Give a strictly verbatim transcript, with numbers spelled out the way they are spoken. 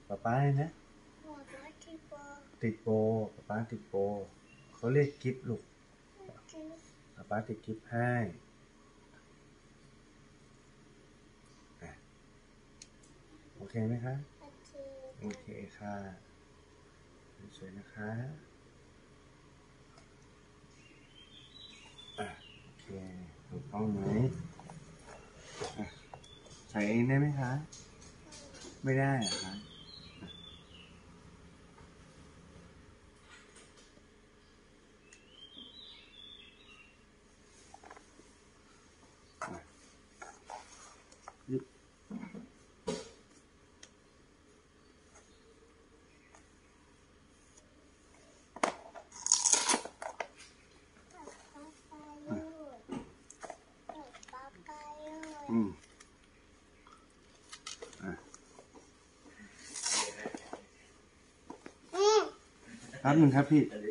ป๊าป๊าเลยนะติดโบป๊าป๊าติดโบเขาเรียกกิฟต์ลูกป๊าป๊าติดกิฟต์ให้โอเคไหมคะโอเคค่ะสวยนะคะอ่ะโอเคถูกต้องไหมใส่เองได้ไหมคะไม่ได้เหรอคะอืมอ่ะแป๊บนึงครับพี่